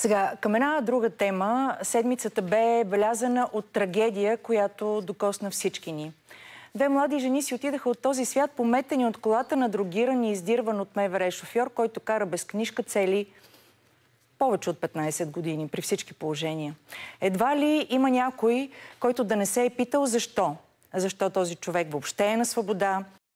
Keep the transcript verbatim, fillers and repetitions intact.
Сега, към една друга тема, седмицата бе белязана от трагедия, която докосна всички ни. Две млади жени си отидаха от този свят, пометени от колата на дрогиран и издирван от МВР шофьор, който кара без книжка цели повече от петнайсет години, при всички положения. Едва ли има някой, който да не се е питал защо? Защо този човек въобще е на свобода?